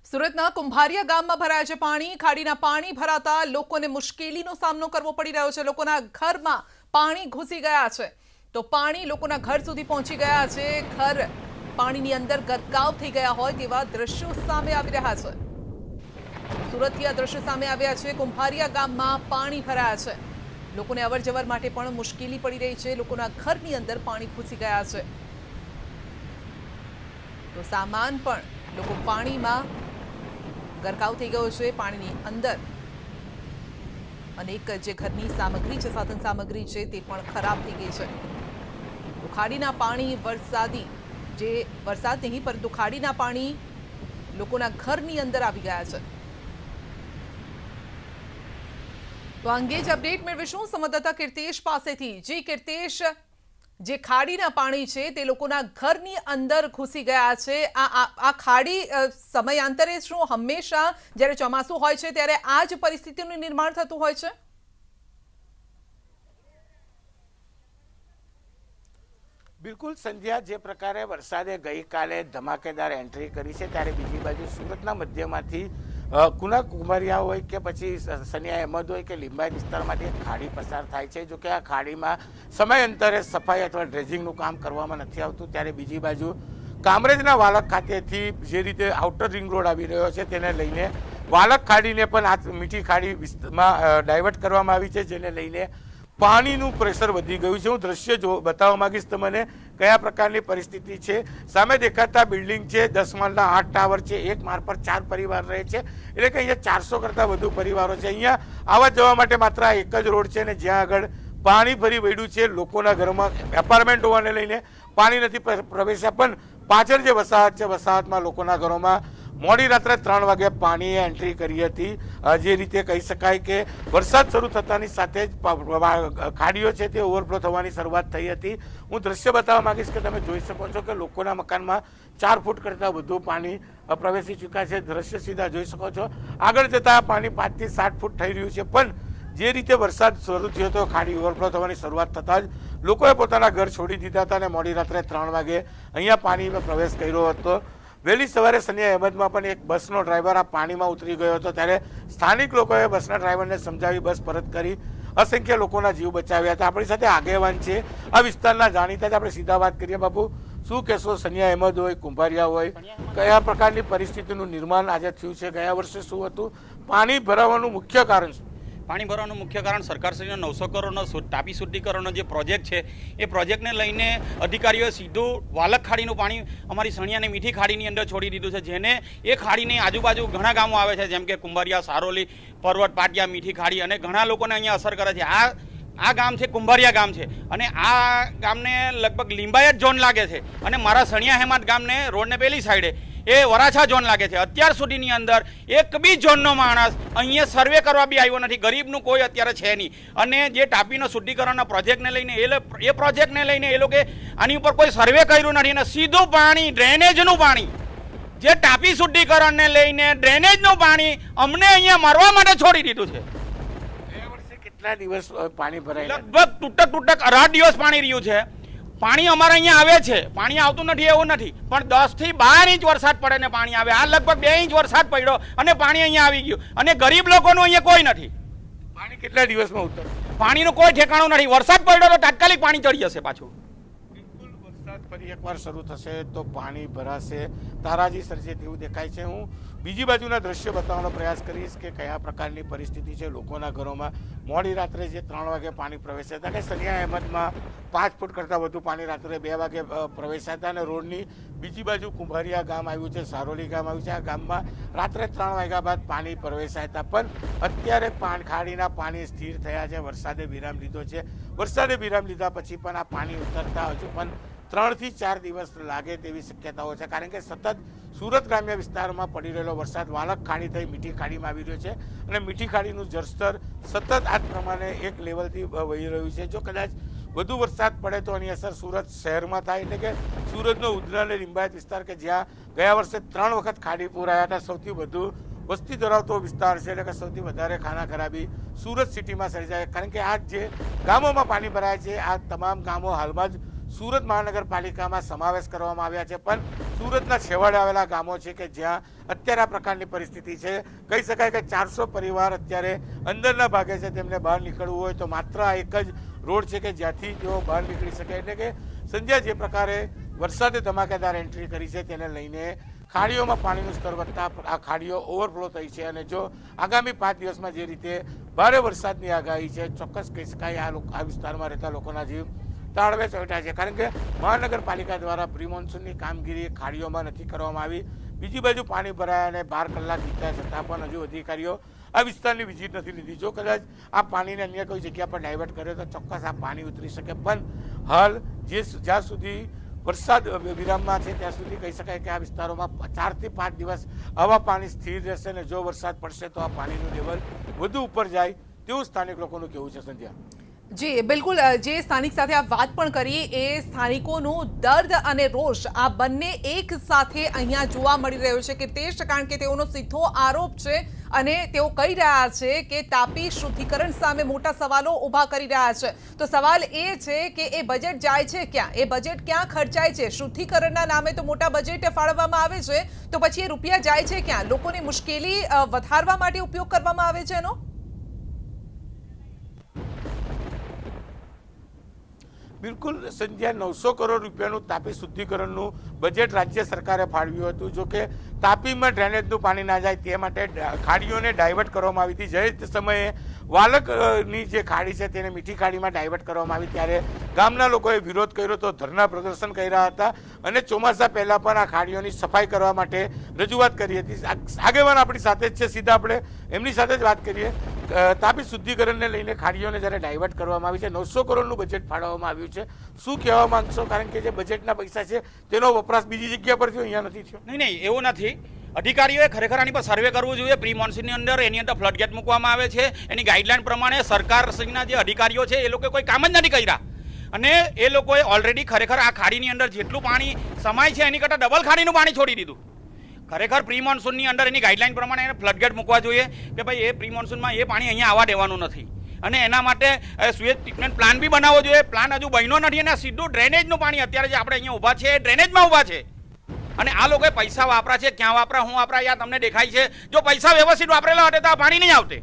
સુરતના કુંભારિયા ગામમાં ભરાયા છે પાણી। ખાડીના પાણી ભરાતા લોકોને મુશ્કેલીનો સામનો કરવો પડી રહ્યો છે। લોકોના ઘરમાં પાણી ઘૂસી ગયા છે તો પાણી લોકોના ઘર સુધી પહોંચી ગયા છે। ઘર પાણીની અંદર ગરકાવ થઈ ગયા હોય તેવા દ્રશ્યો સામે આવી રહ્યા છે। સુરતથી આ દ્રશ્યો સામે આવ્યા છે। કુંભારિયા ગામમાં પાણી ભરાયા છે। લોકોને અવરજવર માટે પણ મુશ્કેલી પડી રહી છે। લોકોના ઘરની અંદર પાણી ઘૂસી ગયા છે તો સામાન પણ લોકો પાણીમાં ગરકાવ થઈ ગયો છે। પાણીની અંદર અનેક જે ઘરની સામગ્રી છે, સાધન સામગ્રી છે તે પણ ખરાબ થઈ ગઈ છે। તો ખાડીના પાણી વરસાદ નહીં પરંતુ ખાડીના પાણી લોકોના ઘરની અંદર આવી ગયા છે। તો અંગે જ અપડેટ મેળવીશું સંવાદદાતા કીર્તેશ પાસેથી। જી કીર્તેશ, જે ખાડીના પાણી છે તે લોકોના ઘરની અંદર ઘૂસી ગયા છે। આ ખાડી સમયાંતરે શું હંમેશા જ્યારે ચોમાસું હોય છે ત્યારે આ જ પરિસ્થિતિનું નિર્માણ થતું હોય છે? બિલકુલ સંધ્યા, જે પ્રકારે વરસાદે ગઈકાલે ધમાકેદાર એન્ટ્રી કરી છે ત્યારે બીજી બાજુ સુરતના મધ્યમાંથી કુંભારિયા હોય કે પછી સનિયા અહેમદ હોય કે લિંબાયત વિસ્તારમાંથી એક ખાડી પસાર થાય છે। જો કે આ ખાડીમાં સમયાંતરે સફાઈ અથવા ડ્રેજિંગનું કામ કરવામાં નથી આવતું, ત્યારે બીજી બાજુ કામરેજના વાલક ખાતેથી જે રીતે આઉટર રિંગ રોડ આવી રહ્યો છે તેને લઈને વાલક ખાડીને પણ આ મીઠી ખાડીમાં ડાયવર્ટ કરવામાં આવી છે, જેને લઈને પાણીનું પ્રેશર વધી ગયું છે। હું દ્રશ્ય બતાવવા માંગીશ તમને કયા પ્રકારની પરિસ્થિતિ છે। સામે દેખાતા બિલ્ડિંગ છે, 10 માળના 8 ટાવર છે, એક માળ પર 4 પરિવાર રહે છે, એટલે કે અહીંયા 400 કરતાં વધુ પરિવારો છે। અહીંયા આવવા જવા માટે માત્ર આ એક જ રોડ છે ને જ્યાં આગળ પાણી ભરી વળ્યું છે। લોકોના ઘરોમાં એપાર્ટમેન્ટ હોવાને લઈને પાણી નથી પ્રવેશ્યા, પણ પાછળ જે વસાહત છે વસાહતમાં લોકોના ઘરોમાં મોડી રાત્રે 3 વાગે પાણીએ એન્ટ્રી કરી હતી। જે રીતે કહી શકાય કે વરસાદ શરૂ થતાની સાથે જ ખાડીઓ છે તે ઓવરફ્લો થવાની શરૂઆત થઈ હતી। હું દ્રશ્ય બતાવવા માંગીશ કે તમે જોઈ શકો છો કે લોકોના મકાનમાં 4 ફૂટ કરતાં વધુ પાણી પ્રવેશી ચૂક્યા છે। દ્રશ્ય સીધા જોઈ શકો છો। આગળ જતાં પાણી 5 થી 7 ફૂટ થઈ રહ્યું છે, પણ જે રીતે વરસાદ શરૂ થયો હતો ખાડી ઓવરફ્લો થવાની શરૂઆત થતાં જ લોકોએ પોતાના ઘર છોડી દીધા હતા અને મોડી રાત્રે 3 વાગે અહીંયા પાણીમાં પ્રવેશ કર્યો હતો। વહેલી સવારે સનિયા અહેમદમાં પણ એક બસનો ડ્રાઈવર આ પાણીમાં ઉતરી ગયો હતો, ત્યારે સ્થાનિક લોકોએ બસના ડ્રાઈવરને સમજાવી બસ પરત કરી અસંખ્ય લોકોના જીવ બચાવ્યા હતા। આપણી સાથે આગેવાન છે આ વિસ્તારના જાણીતા, આપણે સીધા વાત કરીએ। બાપુ, શું કહેશો? સનિયા અહેમદ હોય, કુંભારિયા હોય, કયા પ્રકારની પરિસ્થિતિનું નિર્માણ આજે થયું છે? ગયા વર્ષે શું હતું? પાણી ભરાવાનું મુખ્ય કારણ શું? પાણી ભરવાનું મુખ્ય કારણ સરકારશ્રીનો 900 કરોડનો ટાપી શુદ્ધિકરણનો જે પ્રોજેક્ટ છે એ પ્રોજેક્ટને લઈને અધિકારીઓએ સીધું વાલક ખાડીનું પાણી અમારી સણિયાને મીઠી ખાડીની અંદર છોડી દીધું છે, જેને એ ખાડીની આજુબાજુ ઘણા ગામો આવે છે, જેમ કે કુંભારિયા, સારોલી, પર્વત, પાટિયા, મીઠી ખાડી, અને ઘણા લોકોને અહીંયા અસર કરે છે। આ ગામ છે કુંભારિયા ગામ છે, અને આ ગામને લગભગ લિંબાયત ઝોન લાગે છે, અને મારા સણિયા અહેમદ ગામને રોડને પેલી સાઈડે એ વરાછા ઝોન લાગે છે। અત્યાર સુધીની અંદર એક બી ઝોનનો માણસ અહીંયા સર્વે કરવા બી આવ્યો નથી। ગરીબનું કોઈ અત્યારે છે નહીં, અને જે ટાપીનો શુદ્ધિકરણના પ્રોજેક્ટને લઈને એ પ્રોજેક્ટને લઈને એ લોકો આની ઉપર કોઈ સર્વે કર્યું નથી, અને સીધું પાણી, ડ્રેનેજનું પાણી, જે ટાપી શુદ્ધિકરણને લઈને ડ્રેનેજનું પાણી અમને અહીંયા મારવા માટે છોડી દીધું છે। કેટલા દિવસ પાણી ભરાય? લગભગ તૂટક 18 દિવસ પાણી રહ્યું છે। પાણી અમારે અહીંયા આવે છે, પાણી આવતું નથી એવું નથી, પણ 10 થી 12 ઇંચ વરસાદ પડે ને પાણી આવે। આ લગભગ 2 ઇંચ વરસાદ પડ્યો અને પાણી અહીંયા આવી ગયું, અને ગરીબ લોકોનું અહીંયા કોઈ નથી। પાણી કેટલા દિવસમાં ઉતરશે? પાણીનું કોઈ ઠેકાણું નથી। વરસાદ પડ્યો તો તાત્કાલિક પાણી ચડી જશે પાછું। બિલકુલ, વરસાદ ફરી એકવાર શરૂ થશે તો પાણી ભરાશે, તારાજી સર્જે તેવું દેખાય છે। હું બીજી બાજુના દ્રશ્ય બતાવવાનો પ્રયાસ કરીશ કે કયા પ્રકારની પરિસ્થિતિ છે લોકોના ઘરોમાં। મોડી રાત્રે જે 3 વાગે પાણી પ્રવેશ્યા હતા, કે સનિયા અહેમદમાં 5 ફૂટ કરતાં વધુ પાણી રાત્રે 2 વાગે પ્રવેશ્યા હતા, અને રોડની બીજી બાજુ કુંભારિયા ગામ આવ્યું છે, સારોલી ગામ આવ્યું છે। આ ગામમાં રાત્રે 3 વાગ્યા બાદ પાણી પ્રવેશ્યા હતા, પણ અત્યારે ખાડીના પાણી સ્થિર થયા છે। વરસાદે વિરામ લીધો છે। વરસાદે વિરામ લીધા પછી પણ આ પાણી ઉતરતા હજુ પણ 3 થી 4 દિવસ લાગે તેવી શક્યતાઓ છે, કારણ કે સતત સુરત ગ્રામ્ય વિસ્તારમાં પડી રહેલો વરસાદ વાલક ખાડી થઈ મીઠી ખાડીમાં આવી રહ્યો છે, અને મીઠી ખાડીનું જળસ્તર સતત આ પ્રમાણે એક લેવલથી વહી રહ્યું છે। જો કદાચ વધુ વરસાદ પડે તો આની અસર સુરત શહેરમાં થાય, એટલે કે સુરતનો ઉધના અને લિંબાયત વિસ્તાર કે જ્યાં ગયા વર્ષે 3 વખત ખાડી પૂરાયા હતા, સૌથી વધુ વસ્તી ધરાવતો વિસ્તાર છે, એટલે કે સૌથી વધારે ખાના ખરાબી સુરત સિટીમાં સર્જાય, કારણ કે આ જે ગામોમાં પાણી ભરાય છે આ તમામ ગામો હાલમાં જ સુરત મહાનગરપાલિકામાં સમાવેશ કરવામાં આવ્યા છે, પણ સુરતના છેવાડે આવેલા ગામો છે કે જ્યાં અત્યારે આ પ્રકારની પરિસ્થિતિ છે. કહી શકાય કે 400 પરિવાર અત્યારે અંદરના ભાગે છે. તેમને બહાર નીકળવું હોય તો માત્ર આ એક જ રોડ છે કે જ્યાંથી તેઓ બહાર નીકળી શકે. એટલે કે સંધ્યા જે પ્રકારે વરસાદે ધમાકેદાર એન્ટ્રી કરી છે તેને લઈને ખાડીઓમાં પાણીનું સ્તર વધતા આ ખાડીઓ ઓવરફ્લો થઈ છે. અને જો આગામી 5 દિવસમાં જે રીતે ભારે વરસાદની આગાહી છે, ચોક્કસ કહી શકાય આ વિસ્તારમાં રહેતા લોકોના જીવ તાળવે ચોંટ્યા છે. કારણ કે મહાનગરપાલિકા દ્વારા પ્રી મોન્સૂનની કામગીરી ખાડીઓમાં નથી કરવામાં આવી. બીજી બાજુ પાણી ભરાયા અને 12 કલાક વીત્યા છતાં પણ હજુ અધિકારીઓ આ વિસ્તારની વિઝિટ નથી લીધી. જો કદાચ આ પાણીને અન્ય કોઈ જગ્યા પર ડાયવર્ટ કરે તો ચોક્કસ આ પાણી ઉતરી શકે. પણ હાલ જ્યાં સુધી વરસાદ વિરામમાં છે ત્યાં સુધી કહી શકાય કે આ વિસ્તારોમાં 4 થી 5 દિવસ આવા પાણી સ્થિર રહેશે. અને જો વરસાદ પડશે તો આ પાણીનું લેવલ વધુ ઉપર જાય તેવું સ્થાનિક લોકોનું કહેવું છે. સંધ્યા જી બિલકુલ, જે સ્થાનિક સાથે આ વાત પણ કરી એ સ્થાનિકોનું દર્દ અને રોષ આ બંને એક સાથે અહીંયા જોવા મળી રહ્યો છે. કે કારણ કે તેઓનો સીધો આરોપ છે અને તેઓ કહી રહ્યા છે કે તાપી શુદ્ધિકરણ સામે મોટા સવાલો ઊભા કરી રહ્યા છે. તો સવાલ એ છે કે એ બજેટ જાય છે ક્યાં, એ બજેટ ક્યાં ખર્ચાય છે? શુદ્ધિકરણના નામે તો મોટા બજેટ ફાળવવામાં આવે છે, તો પછી એ રૂપિયા જાય છે ક્યાં? લોકોની મુશ્કેલી વધારવા માટે ઉપયોગ કરવામાં આવે છે એનો? બિલકુલ સંધ્યા, 900 કરોડ રૂપિયાનું તાપી શુદ્ધિકરણનું બજેટ રાજ્ય સરકારે ફાળવ્યું હતું. જો કે તાપીમાં ડ્રેનેજનું પાણી ના જાય તે માટે ખાડીઓને ડાયવર્ટ કરવામાં આવી હતી. જે સમયે વાલકની જે ખાડી છે તેને મીઠી ખાડીમાં ડાયવર્ટ કરવામાં આવી ત્યારે ગામના લોકોએ વિરોધ કર્યો તો ધરના પ્રદર્શન કર્યા હતા અને ચોમાસા પહેલા પણ આ ખાડીઓની સફાઈ કરવા માટે રજૂઆત કરી હતી. આગેવાન આપણી સાથે જ છે, સીધા આપણે એમની સાથે જ વાત કરીએ. તાપી શુદ્ધિકરણને લઈને ખાડીઓને જ્યારે ડાયવર્ટ કરવામાં આવી છે, 900 કરોડનું બજેટ ફાળવવામાં આવ્યું છે, શું કહેવા માંગશો? કારણ કે જે બજેટના પૈસા છે તેનો વપરાશ બીજી જગ્યા પર થયો, અહીંયા નથી થયો. નહીં, એવું નથી. અધિકારીઓએ ખરેખર આની પર સર્વે કરવું જોઈએ. પ્રી મોન્સૂનની અંદર એની અંદર ફ્લડ ગેટ મૂકવામાં આવે છે. એની ગાઈડલાઈન પ્રમાણે સરકારના જે અધિકારીઓ છે એ લોકો કોઈ કામ જ નથી કર્યા. અને એ લોકોએ ઓલરેડી ખરેખર આ ખાડીની અંદર જેટલું પાણી સમાય છે એની કરતાં ડબલ ખાડીનું પાણી છોડી દીધું. ખરેખર પ્રી મોન્સૂનની અંદર એની ગાઈડલાઈન પ્રમાણે એને ફ્લડ ગેટ મૂકવા જોઈએ કે ભાઈ એ પ્રી મોન્સૂનમાં એ પાણી અહીંયા આવવા દેવાનું નથી. અને એના માટે સુએજ ટ્રીટમેન્ટ પ્લાન બી બનાવવો જોઈએ. પ્લાન હજુ બન્યો નથી અને સીધું ડ્રેનેજનું પાણી અત્યારે જે આપણે અહીંયા ઊભા છે એ ડ્રેનેજમાં ઊભા છે. અને આ લોકોએ પૈસા વાપરા છે, ક્યાં વાપરા, હું વાપરા, યા તમને દેખાય છે? જો પૈસા વ્યવસ્થિત વાપરેલા હોતે તો આ પાણી નહીં આવતે.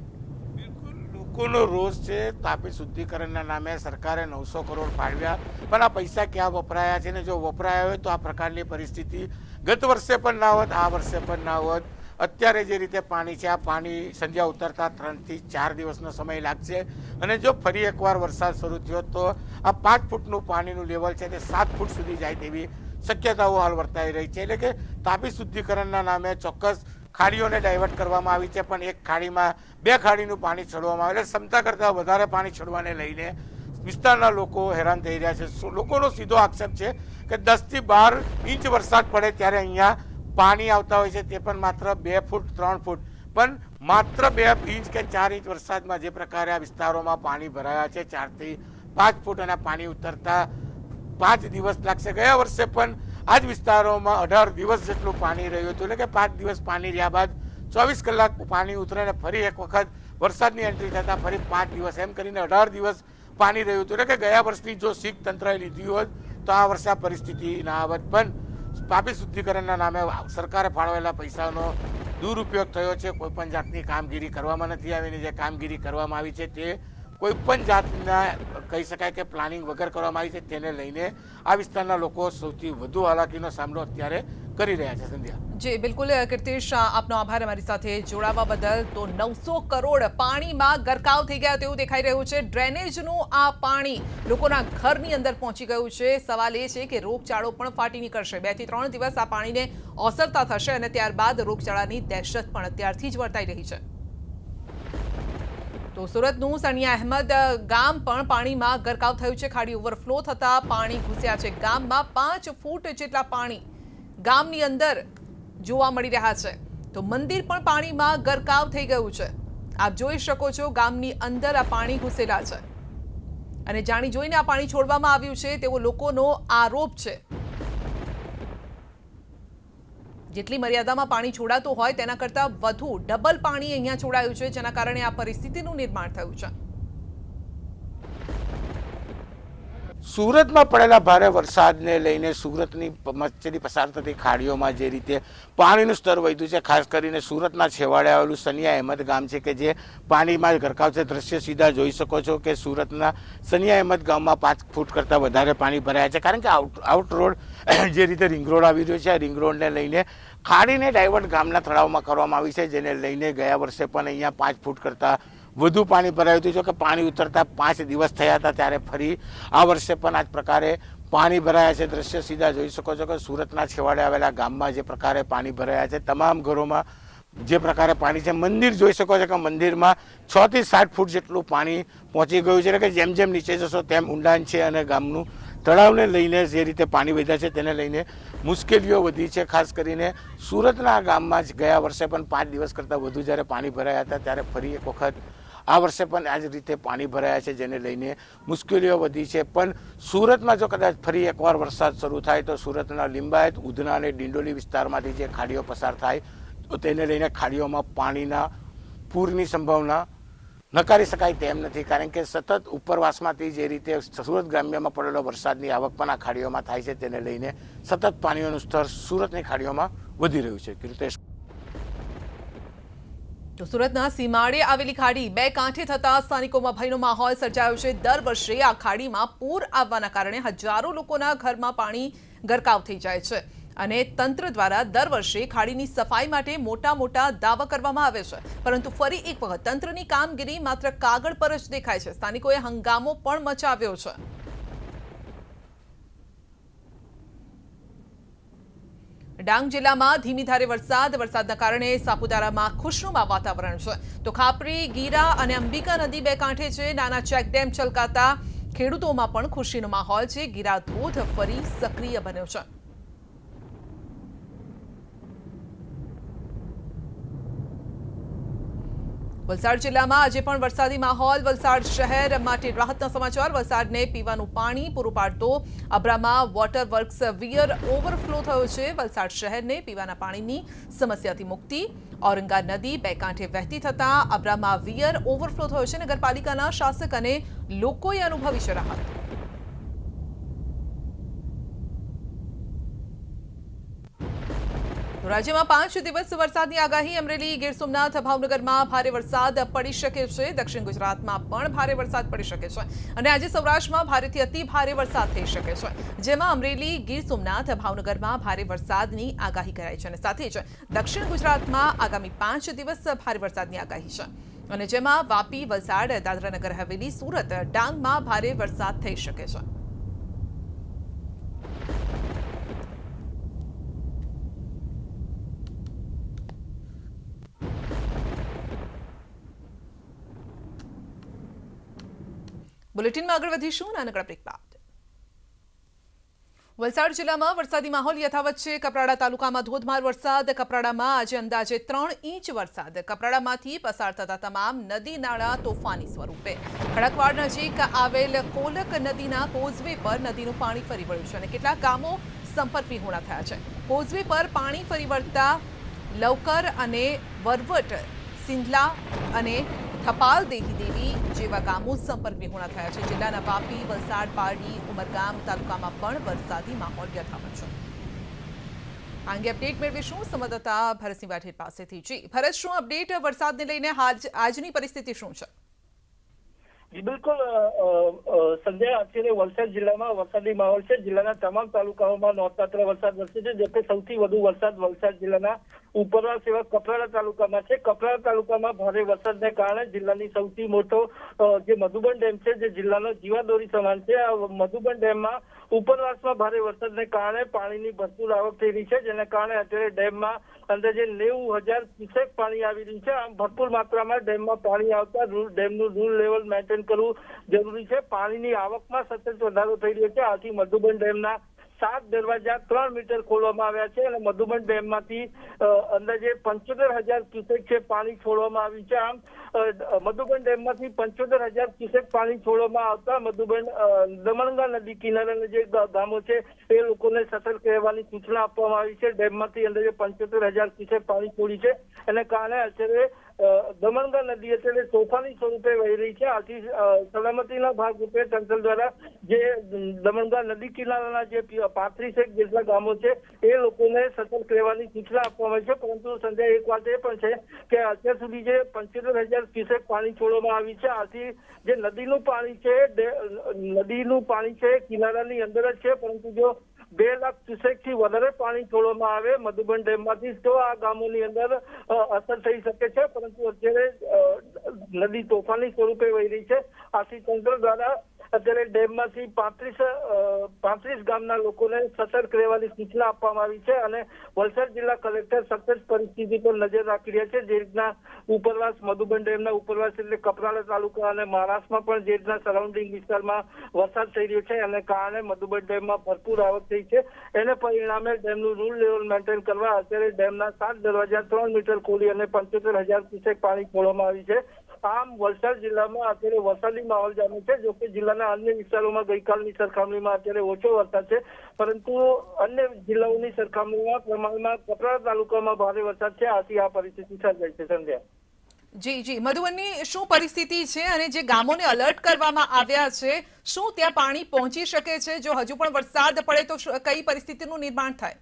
લોકોનો રોષ છે. તાપી શુદ્ધિકરણના નામે સરકારે 900 કરોડ ફાળવ્યા, પણ આ પૈસા ક્યાં વપરાયા છે? ને જો વપરાયા હોય તો આ પ્રકારની પરિસ્થિતિ ગત વર્ષે પણ ના હોત, આ વર્ષે પણ ના હોત. અત્યારે જે રીતે પાણી છે, આ પાણી સંધ્યા ઉતરતા 3 થી 4 દિવસનો સમય લાગશે. અને જો ફરી એકવાર વરસાદ શરૂ થયો તો આ 5 ફૂટનું પાણીનું લેવલ છે તે 7 ફૂટ સુધી જાય તેવી શક્યતાઓ હાલ વર્તાઈ રહી છે. એટલે કે તાપી શુદ્ધિકરણના નામે ચોક્કસ ખાડીઓને ડાયવર્ટ કરવામાં આવી છે, પણ એક ખાડીમાં 2 ખાડીનું પાણી છોડવામાં આવે. એટલે ક્ષમતા કરતાં વધારે પાણી છોડવાને લઈને વિસ્તારના લોકો હેરાન થઈ રહ્યા છે. લોકોનો સીધો આક્ષેપ છે કે 10 થી 12 ઇંચ વરસાદ પડે ત્યારે અહીંયા પાણી આવતા હોય છે, તે પણ માત્ર 2 ફૂટ 3 ફૂટ. પણ માત્ર 2 ઇંચ કે 4 ઇંચ વરસાદમાં જે પ્રકારે આ વિસ્તારોમાં પાણી ભરાયા છે 4 થી 5 ફૂટ, અને પાણી ઉતરતા 5 દિવસ લાગશે. ગયા વર્ષે પણ આ જ વિસ્તારોમાં 18 દિવસ જેટલું પાણી રહ્યું હતું. એટલે કે 5 દિવસ પાણી રહ્યા બાદ 24 કલાક પાણી ઉતરે અને ફરી એક વખત વરસાદની એન્ટ્રી થતાં ફરી 5 દિવસ, એમ કરીને 18 દિવસ પાણી રહ્યું હતું. એટલે કે ગયા વર્ષની જો શીખ તંત્રએ લીધી હોત તો આ વર્ષે આ પરિસ્થિતિ ના આવત. પણ તાપી શુદ્ધિકરણના નામે સરકારે ફાળવેલા પૈસાનો દુરુપયોગ થયો છે. કોઈપણ જાતની કામગીરી કરવામાં નથી આવી. જે કામગીરી કરવામાં આવી છે તે કોઈપણ જાતના કહી શકાય કે પ્લાનિંગ વગર કરવામાં આવી છે. તેને લઈને આ વિસ્તારના લોકો સૌથી વધુ હાલાકીનો સામનો અત્યારે કરી રહ્યા છે. સંધ્યા જી બિલકુલ, કીર્તિશ આપનો આભાર અમારી સાથે જોડાવા બદલ. તો 900 કરોડ પાણીમાં ગરકાવ થઈ ગયા તેવું દેખાઈ રહ્યું છે. ડ્રેનેજનું આ પાણી લોકોના ઘરની અંદર પહોંચી ગયું છે. સવાલ એ છે કે રોગચાળો પણ ફાટી નીકળશે. 2 થી 3 દિવસ આ પાણીને ઓસરતા થશે અને ત્યારબાદ રોગચાળાની દહેશત પણ અત્યારથી જ વર્તાઈ રહી છે. તો સુરતનું સનિયા અહેમદ ગામ પણ પાણીમાં ગરકાવ થયું છે. ખાડી ઓવરફ્લો થતા પાણી ઘૂસ્યા છે ગામમાં. 5 ફૂટ જેટલા પાણી ગામની અંદર જોવા મળી રહ્યા છે. તો મંદિર પણ પાણીમાં ગરકાવ થઈ ગયું છે. આપ જોઈ શકો છો ગામની અંદર આ પાણી ઘૂસેલા છે અને જાણી જોઈને આ પાણી છોડવામાં આવ્યું છે તેવો લોકોનો આરોપ છે. જેટલી મર્યાદામાં પાણી છોડાતું હોય તેના કરતાં વધુ ડબલ પાણી અહીંયા છોડાયું છે, જેના કારણે આ પરિસ્થિતિનું નિર્માણ થયું છે. સુરતમાં પડેલા ભારે વરસાદને લઈને સુરતની વચ્ચેથી પસાર થતી ખાડીઓમાં જે રીતે પાણીનું સ્તર વધ્યું છે, ખાસ કરીને સુરતના છેવાડે આવેલું સનિયા અહેમદ ગામ છે કે જે પાણીમાં ગરકાવ છે. દ્રશ્ય સીધા જોઈ શકો છો કે સુરતના સનિયા અહેમદ ગામમાં 5 ફૂટ કરતાં વધારે પાણી ભરાયા છે, કારણ કે આઉટ રોડ જે રીતે રિંગ રોડ આવી રહ્યો છે, આ રિંગ રોડને લઈને ખાડીને ડાયવર્ટ ગામના તળાવમાં કરવામાં આવી છે, જેને લઈને ગયા વર્ષે પણ અહીંયા 5 ફૂટ કરતાં વધુ પાણી ભરાયું હતું. જો કે પાણી ઉતરતા 5 દિવસ થયા હતા, ત્યારે ફરી આ વર્ષે પણ આ જ પ્રકારે પાણી ભરાયા છે. દ્રશ્ય સીધા જોઈ શકો છો કે સુરતના છેવાડે આવેલા ગામમાં જે પ્રકારે પાણી ભરાયા છે, તમામ ઘરોમાં જે પ્રકારે પાણી છે. મંદિર જોઈ શકો છો કે મંદિરમાં 6 થી 7 ફૂટ જેટલું પાણી પહોંચી ગયું છે, એટલે કે જેમ જેમ નીચે જશો તેમ ઊંડાણ છે, અને ગામનું તળાવને લઈને જે રીતે પાણી વધ્યા છે તેને લઈને મુશ્કેલીઓ વધી છે. ખાસ કરીને સુરતના ગામમાં જ ગયા વર્ષે પણ 5 દિવસ કરતાં વધુ જ્યારે પાણી ભરાયા હતા, ત્યારે ફરી એક વખત આ વર્ષે પણ આ જ રીતે પાણી ભરાયા છે, જેને લઈને મુશ્કેલીઓ વધી છે. પણ સુરતમાં જો કદાચ ફરી એકવાર વરસાદ શરૂ થાય તો સુરતના લિંબાયત, ઉધના અને ડિંડોલી વિસ્તારમાંથી જે ખાડીઓ પસાર થાય તો તેને લઈને ખાડીઓમાં પાણીના પૂરની સંભાવના નકારી શકાય તેમ નથી, કારણ કે સતત ઉપરવાસમાંથી જે રીતે સુરત ગ્રામ્યમાં પડેલો વરસાદની આવક પણ આ ખાડીઓમાં થાય છે, તેને લઈને સતત પાણીનું સ્તર સુરતની ખાડીઓમાં વધી રહ્યું છે. કીર્તેશ. તો સુરતના સીમાડે આવેલી ખાડી બે કાંઠે થતા સ્થાનિકોમાં ભયનો માહોલ સર્જાયો છે. દર વર્ષે આ ખાડીમાં પૂર આવવાના કારણે હજારો લોકોના ઘરમાં પાણી ગરકાવ થઈ જાય છે, અને તંત્ર દ્વારા દર વર્ષે ખાડીની સફાઈ માટે મોટા મોટા દાવા કરવામાં આવે છે, પરંતુ ફરી એક વખત તંત્રની કામગીરી માત્ર કાગળ પર જ દેખાય છે. સ્થાનિકોએ હંગામો પણ મચાવ્યો છે. ડાંગ જિલ્લામાં ધીમી ધારે વરસાદના કારણે સાપુતારામાં ખુશનુમા વાતાવરણ છે. તો ખાપરી, ગીરા અને અંબિકા નદી બે કાંઠે છે. નાના ચેકડેમ છલકાતા ખેડૂતોમાં પણ ખુશીનો માહોલ છે. ગીરા ધોધ ફરી સક્રિય બન્યો છે. વલસાડ જિલ્લામાં આજે પણ વરસાદી માહોલ. વલસાડ શહેર માટે રાહતના સમાચાર. વલસાડને પીવાનું પાણી પૂરું પાડતો Abrama water works weir overflow થયો છે. વલસાડ શહેરને પીવાના પાણીની સમસ્યાથી મુક્તિ. ઔરંગા નદી બે કાંઠે વહેતી થતા અબ્રામા વિયર ઓવરફ્લો થયો છે. નગરપાલિકાના શાસક અને લોકોએ અનુભવી છે રાહત. રાજ્યમાં 5 દિવસ વરસાદની આગાહી. અમરેલી, ગીર સોમનાથ, ભાવનગરમાં ભારે વરસાદ પડી શકે છે. દક્ષિણ ગુજરાતમાં પણ ભારે વરસાદ પડી શકે છે, અને આજે સૌરાષ્ટ્રમાં ભારેથી અતિ ભારે વરસાદ થઈ શકે છે, જેમાં અમરેલી, ગીર સોમનાથ, ભાવનગરમાં ભારે વરસાદની આગાહી કરાઈ છે, અને સાથે જ દક્ષિણ ગુજરાતમાં આગામી 5 દિવસ ભારે વરસાદની આગાહી છે, અને જેમાં વાપી, વલસાડ, દાદરાનગર હવેલી, સુરત, ડાંગમાં ભારે વરસાદ થઈ શકે છે. બુલેટિનમાં આગળ વધીશું નાનકડા બ્રેક બાદ. વલસાડ જિલ્લામાં વરસાદી માહોલ યથાવત છે. કપરાડા તાલુકામાં ધોધમાર વરસાદ. કપરાડામાં આજે અંદાજે 3 ઇંચ વરસાદ. કપરાડામાંથી પસાર થતા તમામ નદી નાળા તોફાની સ્વરૂપે. ખડકવાડ નજીક આવેલ કોલક નદીના કોઝવે પર નદીનું પાણી ફરી વળ્યું છે, અને કેટલાક ગામો સંપર્ક વિહોણા થયા છે. કોઝવે પર પાણી ફરી વળતા લવકર અને વરવટ, સિંધલા અને થપાલ દેહી જેવા ગામો સંપર્ક વિહોણા થયા છે. જિલ્લાના વાપી, વલસાડ, પારડી, ઉમરગામ તાલુકામાં પણ વરસાદી માહોલ યથાવત છે. આ અંગે અપડેટ મેળવીશું સંવાદદાતા ભરતસિંહ વાઢેર પાસેથી. જી ભરત, શું અપડેટ વરસાદને લઈને આજની પરિસ્થિતિ શું છે? બિલકુલ સંજય, અત્યારે વલસાડ જિલ્લામાં વરસાદી માહોલ છે. જિલ્લાના તમામ તાલુકાઓમાં નોંધપાત્ર વરસાદ વરસ્યો છે, જેથી સૌથી વધુ વરસાદ વલસાડ જિલ્લાના ઉપરવાસ એવા કપરાડા તાલુકામાં છે. કપરાડા તાલુકામાં ભારે વરસાદને કારણે જિલ્લાની સૌથી મોટો જે મધુબન ડેમ છે, જે જિલ્લાનો જીવાદોરી સમાન છે, આ મધુબન ડેમમાં ઉપરવાસમાં ભારે વરસાદને કારણે પાણીની ભરપૂર આવક થઈ રહી છે, જેને કારણે અત્યારે ડેમમાં અંદાજે 90,000 ક્યુસેક પાણી આવી રહ્યું છે. આમ ભરપૂર માત્રામાં ડેમમાં પાણી આવતા ડેમનું રૂલ લેવલ મેન્ટેન કરવું જરૂરી છે. પાણીની આવકમાં સતત વધારો થઈ રહ્યો છે. આથી મધુબન ડેમના 7 દરવાજા 3 મીટર ખોલવામાં આવ્યા છે, અને મધુબન ડેમમાંથી અંદાજે 75,000 ક્યુસેક છે પાણી છોડવામાં આવ્યું છે. આમ મધુબન ડેમમાંથી 75,000 ક્યુસેક પાણી છોડવામાં આવતા મધુબન દમણગંગા નદી કિનારાના જે ગામો છે એ લોકોને સતર્ક રહેવાની સૂચના આપવામાં આવી છે. ડેમમાંથી અંદાજે 75,000 ક્યુસેક પાણી છોડી છે, એને કારણે અત્યારે દમણગંગા નદી અત્યારે તોફાની સ્વરૂપે વહી રહી છે. આથી સલામતીના ભાગરૂપે તંત્ર દ્વારા જે દમણગંગા નદી કિનારાના જે 35 જેટલા ગામો છે એ લોકોને સતર્ક રહેવાની સૂચના આપવામાં આવી છે. પરંતુ સંજય, એક વાત એ પણ છે કે અત્યાર સુધી જે 75,000 ક્યુસેક પાણી છોડવામાં આવી છે, આથી જે નદીનું પાણી છે કિનારાની અંદર જ છે, પરંતુ જો 2 લાખ ક્યુસેક થી વધારે પાણી છોડવામાં આવે મધુબન ડેમમાંથી તો આ ગામોની અંદર અસર થઈ શકે છે. પરંતુ અત્યારે નદી તોફાની સ્વરૂપે વહી રહી છે, આથી તંત્ર દ્વારા અત્યારે ડેમમાંથી 35 ગામના લોકોને સતર્ક રહેવાની સૂચના આપવામાં આવી છે અને વલસાડ જિલ્લા કલેક્ટર સતત પરિસ્થિતિ પર નજર રાખી રહ્યા છે. જે રીતના ઉપરવાસ મધુબન ડેમના ઉપરવાસ એટલે કપરાડા તાલુકા અને મહારાષ્ટ્રમાં પણ જે રીતના સરાઉન્ડિંગ વિસ્તારમાં વરસાદ થઈ રહ્યો છે અને કારણે મધુબન ડેમમાં ભરપૂર આવક થઈ છે, એને પરિણામે ડેમનું રૂલ લેવલ મેન્ટેન કરવા અત્યારે ડેમના 7 દરવાજા 3 મીટર ખોલી અને 75,000 ક્યુસેક પાણી છોડવામાં આવી છે. આમ વલસાડ જિલ્લામાં અત્યારે વરસાદી માહોલ જામ્યો છે. જો કે જિલ્લાના અન્ય વિસ્તારોમાં ગઈકાલની સરખામણીમાં અત્યારે ઓછો વરસાદ છે, પરંતુ અન્ય જિલ્લાઓની સરખામણીમાં પ્રમાણમાં કપરાડા તાલુકામાં ભારે વરસાદ છે. આથી આ પરિસ્થિતિ સર્જાઈ છે. સંધ્યા જી, મધુબનની શું પરિસ્થિતિ છે અને જે ગામોને અલર્ટ કરવામાં આવ્યા છે, શું ત્યાં પાણી પહોંચી શકે છે? જો હજુ પણ વરસાદ પડે તો કઈ પરિસ્થિતિનું નિર્માણ થાય?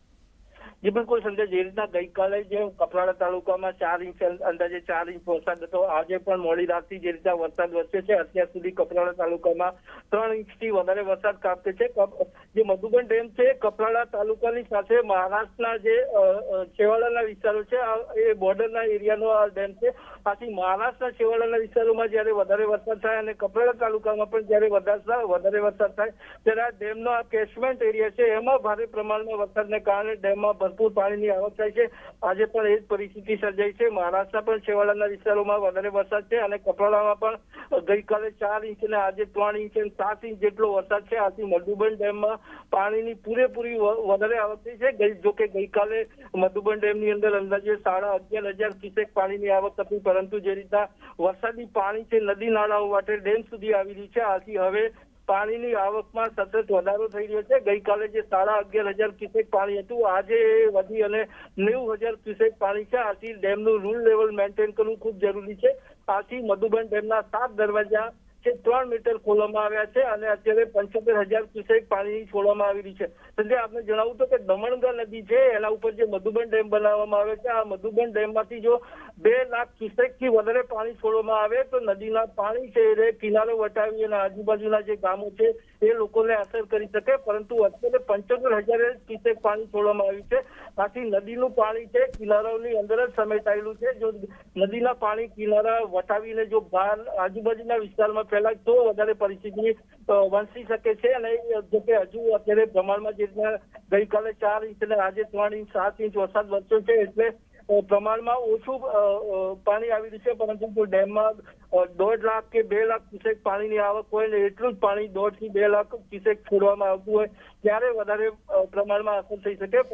જી બિલકુલ સંજય, જે રીતના ગઈકાલે જે કપરાડા તાલુકામાં 4 ઇંચ અંદાજે 4 ઇંચ વરસાદ હતો, આજે પણ મોડી રાતથી જે રીતના વરસાદ વરસ્યો છે, અત્યાર સુધી કપરાડા તાલુકામાં 3 ઇંચથી વધારે વરસાદ ખાબકે છે. જે મધુબન ડેમ છે કપરાડા તાલુકાની સાથે મહારાષ્ટ્રના જે છેવાડાના વિસ્તારો છે એ બોર્ડરના એરિયાનો આ ડેમ છે. આથી મહારાષ્ટ્રના છેવાડાના વિસ્તારોમાં જયારે વધારે વરસાદ થાય અને કપરાડા તાલુકામાં પણ જયારે વધારે વરસાદ થાય ત્યારે આ ડેમનો આ કેચમેન્ટ એરિયા છે એમાં ભારે પ્રમાણમાં વરસાદને કારણે ડેમમાં ભરપૂર પાણીની આવક થાય છે. આજે પણ એ જ પરિસ્થિતિ સર્જાઈ છે. મહારાષ્ટ્રના પણ છેવાડાના વિસ્તારોમાં વધારે વરસાદ છે અને કપરાડામાં પણ ગઈકાલે 4 ઇંચ અને આજે 3 ઇંચ અને 7 ઇંચ જેટલો વરસાદ છે. આથી મધુબન ડેમમાં પાણીની પૂરેપૂરી વધારે આવક થઈ છે. જોકે ગઈકાલે મધુબન ડેમની અંદર અંદાજે 11,500 ક્યુસેક પાણીની આવક હતી, પરંતુ જે રીતના વરસાદી પાણી છે નદી નાળાઓ માટે ડેમ સુધી આવી રહ્યું છે, આથી હવે પાણીની આવકમાં સતત વધારો થઈ રહ્યો છે. ગઈકાલે જે 11,500 ક્યુસેક પાણી હતું, આજે વધી અને 90,000 ક્યુસેક પાણી છે. આથી ડેમનું રૂલ લેવલ મેન્ટેન કરવું ખૂબ જરૂરી છે. આથી મધુબન ડેમના 7 દરવાજા 3 મીટર ખોલવામાં આવ્યા છે અને અત્યારે 75,000 ક્યુસેક પાણી છોડવામાં આવી રહ્યું છે. સંજય, આપને જણાવું તો કે દમણગંગા નદી છે એના ઉપર જે મધુબન ડેમ બનાવવામાં આવે છે, આ મધુબન ડેમમાંથી જો 2 લાખ ક્યુસેક થી વધારે પાણી છોડવામાં આવે તો નદીના પાણી છે એ કિનારો વટાવી અને આજુબાજુના જે ગામો છે એ લોકોને અસર કરી શકે. પરંતુ અત્યારે 75,000 ક્યુસેક પાણી છોડવામાં આવ્યું છે. આથી નદીનું પાણી છે કિનારાઓની અંદર જ સમેટાયેલું છે. જો નદીના પાણી કિનારા વટાવીને જો બહાર આજુબાજુના વિસ્તારમાં ફેલાય તો વધારે પરિસ્થિતિ વંશી શકે છે. અને જોકે હજુ અત્યારે પ્રમાણમાં જે રીતના ગઈકાલે 4 ઇંચ અને આજે 3 ઇંચ 7 ઇંચ વરસાદ વરસ્યો છે એટલે પ્રમાણમાં ઓછું પાણી આવી રહ્યું છે. પરંતુ જો ડેમમાં 1.5 લાખ કે 2 લાખ ક્યુસેક પાણીની આવક હોય ને એટલું જ પાણી 1.5 થી 2 લાખ ક્યુસેક છોડવામાં આવતું હોય ત્યારે વધારે પ્રમાણમાં અસર થઈ શકે.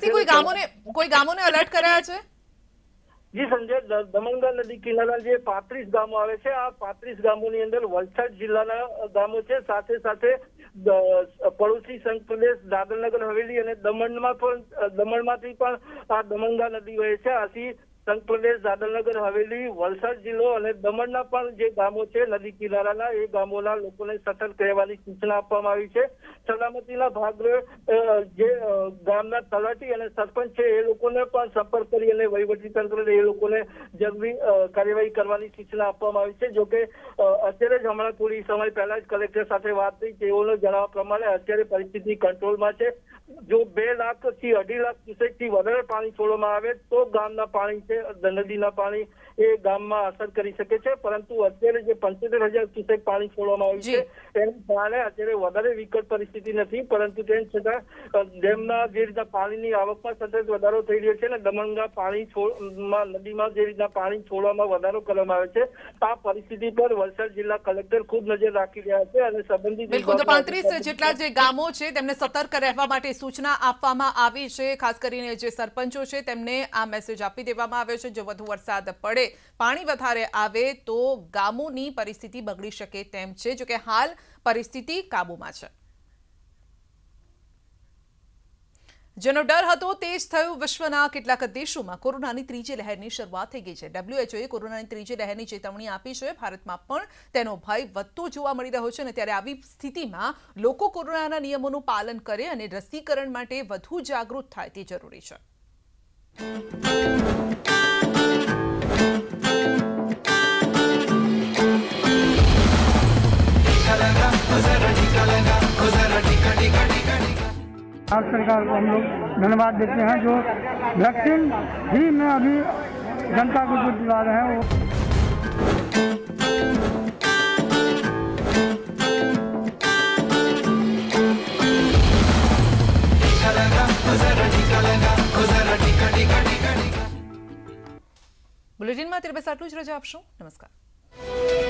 પરંતુ કોઈ ગામોને અલર્ટ કરાયા છે? જી સંજય, દમણગંગા નદી કિનારા જે 35 ગામો આવે છે, આ 35 ગામોની અંદર વલસાડ જિલ્લાના ગામો છે, સાથે સાથે પડોશી સંઘ પ્રદેશ દાદરનગર હવેલી અને દમણમાંથી પણ આ દમણગંગા નદી વહે છે. આથી સંઘ પ્રદેશ દાદરનગર હવેલી વલસાડ જિલ્લો અને દમણના પણ જે ગામો છે નદી કિનારાના એ ગામોના લોકોને સતર્ક રહેવાની સૂચના આપવામાં આવી છે. સલામતીના ભાગરૂપે જે ગામના તલાટી અને સરપંચ છે એ લોકોને પણ સંપર્ક કરી અને વહીવટી તંત્રને એ લોકોને જરૂરી કાર્યવાહી કરવાની સૂચના આપવામાં આવી છે. જોકે અત્યારે જ હમણાં થોડી સમય પહેલા જ કલેક્ટર સાથે વાત થઈ, તેઓને જણાવવા પ્રમાણે અત્યારે પરિસ્થિતિ કંટ્રોલમાં છે. જો 2 લાખ થી 2.5 લાખ ક્યુસેક થી વધારે પાણી છોડવામાં આવે તો ગામના પાણી છે નદીના પાણી એ ગામમાં અસર કરી શકે છે. પરંતુ અત્યારે જે 75,000 ક્યુસેક પાણી છોડવામાં આવ્યું છે એના કારણે અત્યારે વધારે વિકટ પરિસ્થિતિ નથી. પરંતુ તેમ છતાં ડેમના જે રીતના પાણીની આવકમાં સતત વધારો થઈ રહ્યો છે અને દમણગંગા નદીમાં જે રીતના પાણી છોડવામાં વધારો કરવામાં આવે છે, આ પરિસ્થિતિ પર વલસાડ જિલ્લા કલેક્ટર ખૂબ નજર રાખી રહ્યા છે અને સંબંધિત 35 જેટલા જે ગામો છે તેમને સતર્ક રહેવા માટે સૂચના આપવામાં આવી છે. ખાસ કરીને જે સરપંચો છે તેમને આ મેસેજ આપી દેવામાં આવ્યો છે જો વધુ વરસાદ પડે પાણી વધારે આવે તો ગામોની પરિસ્થિતિ બગડી શકે તેમ છે, જો કે હાલ પરિસ્થિતિ કાબૂમાં છે। જેનો ડર હતો તે જ થયું। વિશ્વના કેટલાક દેશોમાં કોરોનાની ત્રીજી લહેરની શરૂઆત થઈ ગઈ છે। WHOએ કોરોનાની ત્રીજી લહેરની ચેતવણી આપી છે। ભારતમાં પણ તેનો ભય વધતો જોવા મળી રહ્યો છે અને ત્યારે આવી સ્થિતિમાં લોકો કોરોનાના નિયમોનું પાલન કરે અને રસીકરણ માટે વધુ જાગૃત થાય તે જરૂરી છે। भारत सरकार को हम लोग धन्यवाद देते हैं जो वैक्सीन ही में अभी जनता को जो दिला रहे हैं वो बुलेटिन में तेरे बस आटलू ज रजा आपशो। नमस्कार।